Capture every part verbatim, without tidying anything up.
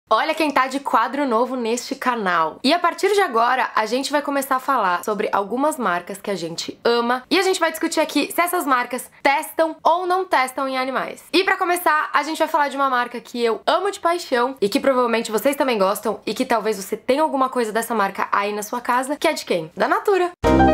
Olha quem tá de quadro novo neste canal. E a partir de agora, a gente vai começar a falar sobre algumas marcas que a gente ama e a gente vai discutir aqui se essas marcas testam ou não testam em animais. E pra começar, a gente vai falar de uma marca que eu amo de paixão e que provavelmente vocês também gostam e que talvez você tenha alguma coisa dessa marca aí na sua casa, que é de quem? Da Natura.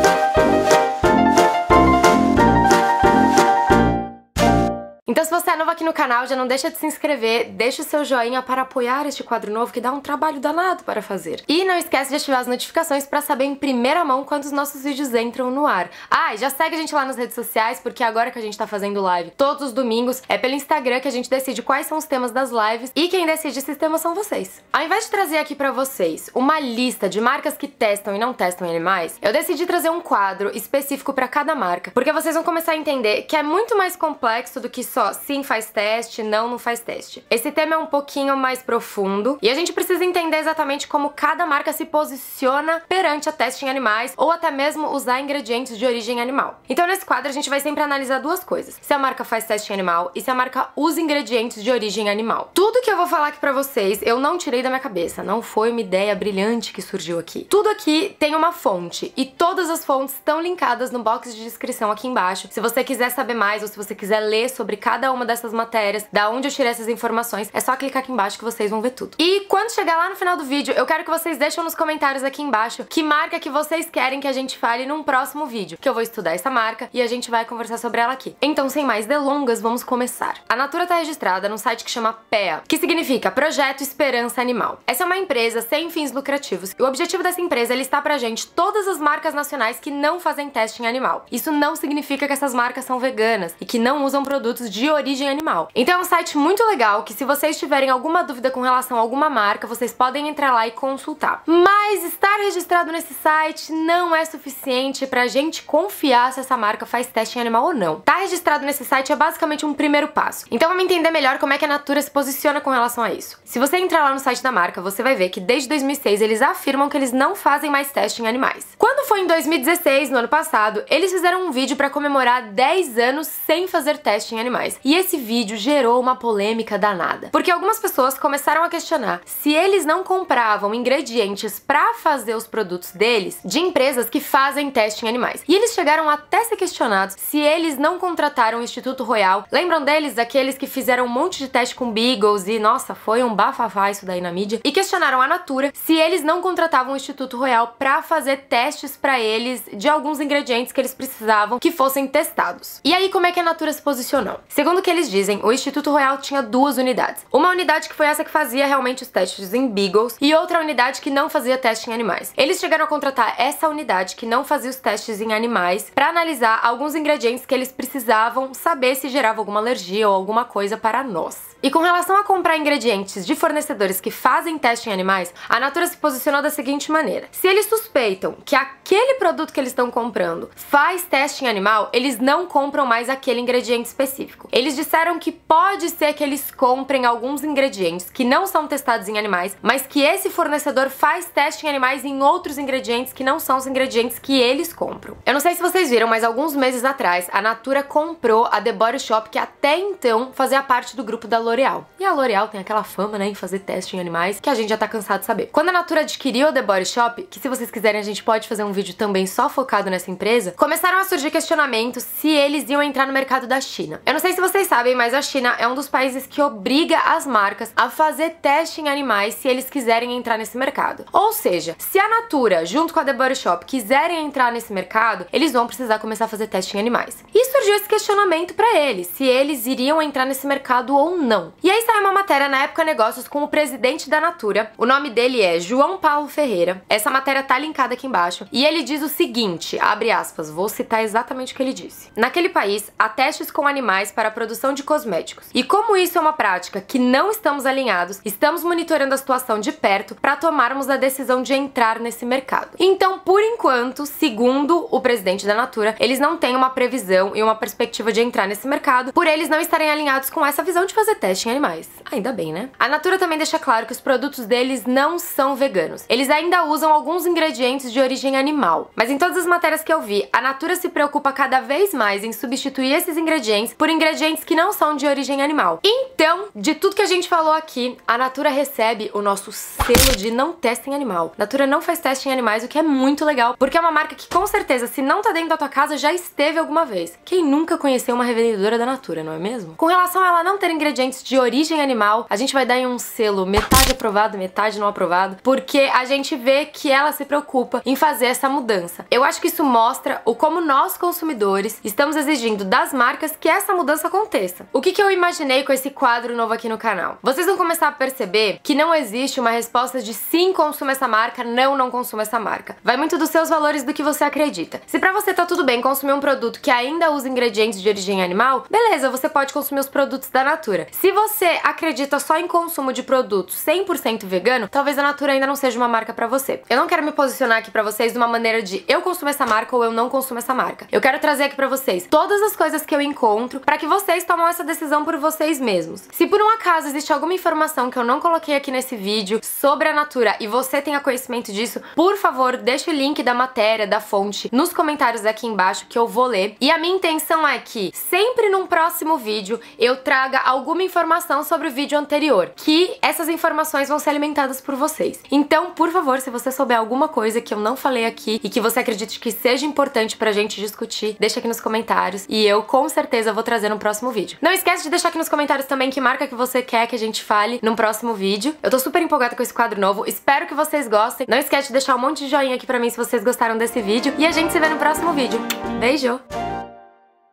Então se você é novo aqui no canal, já não deixa de se inscrever, deixa o seu joinha para apoiar este quadro novo que dá um trabalho danado para fazer. E não esquece de ativar as notificações para saber em primeira mão quando os nossos vídeos entram no ar. Ah, e já segue a gente lá nas redes sociais, porque agora que a gente tá fazendo live todos os domingos, é pelo Instagram que a gente decide quais são os temas das lives e quem decide esses temas são vocês. Ao invés de trazer aqui pra vocês uma lista de marcas que testam e não testam em animais, eu decidi trazer um quadro específico para cada marca, porque vocês vão começar a entender que é muito mais complexo do que só sim faz teste, não não faz teste. Esse tema é um pouquinho mais profundo e a gente precisa entender exatamente como cada marca se posiciona perante a teste em animais ou até mesmo usar ingredientes de origem animal. Então nesse quadro a gente vai sempre analisar duas coisas: se a marca faz teste em animal e se a marca usa ingredientes de origem animal. Tudo que eu vou falar aqui pra vocês eu não tirei da minha cabeça, não foi uma ideia brilhante que surgiu aqui. Tudo aqui tem uma fonte e todas as fontes estão linkadas no box de descrição aqui embaixo. Se você quiser saber mais ou se você quiser ler sobre cada uma dessas matérias, da onde eu tirei essas informações, é só clicar aqui embaixo que vocês vão ver tudo. E quando chegar lá no final do vídeo, eu quero que vocês deixem nos comentários aqui embaixo que marca que vocês querem que a gente fale num próximo vídeo, que eu vou estudar essa marca e a gente vai conversar sobre ela aqui. Então, sem mais delongas, vamos começar. A Natura está registrada num site que chama P E A, que significa Projeto Esperança Animal. Essa é uma empresa sem fins lucrativos e o objetivo dessa empresa é listar pra gente todas as marcas nacionais que não fazem teste em animal. Isso não significa que essas marcas são veganas e que não usam produtos de origem animal. Então é um site muito legal que, se vocês tiverem alguma dúvida com relação a alguma marca, vocês podem entrar lá e consultar. Mas estar registrado nesse site não é suficiente pra gente confiar se essa marca faz teste em animal ou não. Tá registrado nesse site é basicamente um primeiro passo. Então vamos entender melhor como é que a Natura se posiciona com relação a isso. Se você entrar lá no site da marca, você vai ver que desde dois mil e seis eles afirmam que eles não fazem mais teste em animais. Quando foi em dois mil e dezesseis, no ano passado, eles fizeram um vídeo pra comemorar dez anos sem fazer teste em animais. E esse vídeo gerou uma polêmica danada, porque algumas pessoas começaram a questionar se eles não compravam ingredientes pra fazer os produtos deles de empresas que fazem teste em animais. E eles chegaram até ser questionados se eles não contrataram o Instituto Royal. Lembram deles? Daqueles que fizeram um monte de teste com beagles e, nossa, foi um bafafá isso daí na mídia. E questionaram a Natura se eles não contratavam o Instituto Royal pra fazer testes pra eles de alguns ingredientes que eles precisavam que fossem testados. E aí, como é que a Natura se posicionou? Segundo o que eles dizem, o Instituto Royal tinha duas unidades. Uma unidade que foi essa que fazia realmente os testes em beagles e outra unidade que não fazia teste em animais. Eles chegaram a contratar essa unidade que não fazia os testes em animais para analisar alguns ingredientes que eles precisavam saber se gerava alguma alergia ou alguma coisa para nós. E com relação a comprar ingredientes de fornecedores que fazem teste em animais, a Natura se posicionou da seguinte maneira: se eles suspeitam que aquele produto que eles estão comprando faz teste em animal, eles não compram mais aquele ingrediente específico. Eles disseram que pode ser que eles comprem alguns ingredientes que não são testados em animais, mas que esse fornecedor faz teste em animais em outros ingredientes que não são os ingredientes que eles compram. Eu não sei se vocês viram, mas alguns meses atrás a Natura comprou a The Body Shop, que até então fazia parte do grupo da L'Oréal. E a L'Oréal tem aquela fama, né, em fazer teste em animais, que a gente já tá cansado de saber. Quando a Natura adquiriu a The Body Shop, que se vocês quiserem a gente pode fazer um vídeo também só focado nessa empresa, começaram a surgir questionamentos se eles iam entrar no mercado da China. Eu não sei se vocês sabem, mas a China é um dos países que obriga as marcas a fazer teste em animais se eles quiserem entrar nesse mercado. Ou seja, se a Natura, junto com a The Body Shop, quiserem entrar nesse mercado, eles vão precisar começar a fazer teste em animais. E surgiu esse questionamento pra eles, se eles iriam entrar nesse mercado ou não. E aí saiu uma matéria na Época Negócios com o presidente da Natura, o nome dele é João Paulo Ferreira, essa matéria tá linkada aqui embaixo, e ele diz o seguinte, abre aspas, vou citar exatamente o que ele disse: naquele país, há testes com animais para a produção de cosméticos, e como isso é uma prática que não estamos alinhados, estamos monitorando a situação de perto para tomarmos a decisão de entrar nesse mercado. Então, por enquanto, segundo o presidente da Natura, eles não têm uma previsão e uma perspectiva de entrar nesse mercado, por eles não estarem alinhados com essa visão de fazer teste em animais. Ainda bem, né? A Natura também deixa claro que os produtos deles não são veganos. Eles ainda usam alguns ingredientes de origem animal. Mas em todas as matérias que eu vi, a Natura se preocupa cada vez mais em substituir esses ingredientes por ingredientes ingredientes que não são de origem animal. Então, de tudo que a gente falou aqui, a Natura recebe o nosso selo de não teste em animal. Natura não faz teste em animais, o que é muito legal, porque é uma marca que com certeza, se não tá dentro da tua casa, já esteve alguma vez. Quem nunca conheceu uma revendedora da Natura, não é mesmo? Com relação a ela não ter ingredientes de origem animal, a gente vai dar em um selo metade aprovado, metade não aprovado, porque a gente vê que ela se preocupa em fazer essa mudança. Eu acho que isso mostra o como nós, consumidores, estamos exigindo das marcas que essa mudança aconteça. O que que eu imaginei com esse quadro novo aqui no canal? Vocês vão começar a perceber que não existe uma resposta de sim, consuma essa marca, não, não consuma essa marca. Vai muito dos seus valores, do que você acredita. Se pra você tá tudo bem consumir um produto que ainda usa ingredientes de origem animal, beleza, você pode consumir os produtos da Natura. Se você acredita só em consumo de produtos cem por cento vegano, talvez a Natura ainda não seja uma marca pra você. Eu não quero me posicionar aqui pra vocês de uma maneira de eu consumo essa marca ou eu não consumo essa marca. Eu quero trazer aqui pra vocês todas as coisas que eu encontro pra que vocês tomem essa decisão por vocês mesmos. Se por um acaso existe alguma informação que eu não coloquei aqui nesse vídeo sobre a Natura e você tenha conhecimento disso, por favor, deixa o link da matéria, da fonte, nos comentários aqui embaixo que eu vou ler. E a minha intenção é que sempre num próximo vídeo eu traga alguma informação sobre o vídeo anterior, que essas informações vão ser alimentadas por vocês. Então, por favor, se você souber alguma coisa que eu não falei aqui e que você acredite que seja importante pra gente discutir, deixa aqui nos comentários e eu com certeza vou trazer no próximo vídeo. Não esquece de deixar aqui nos comentários também que marca que você quer que a gente fale num próximo vídeo. Eu tô super empolgada com esse quadro novo, espero que vocês gostem. Não esquece de deixar um monte de joinha aqui pra mim se vocês gostaram desse vídeo e a gente se vê no próximo vídeo. Beijo!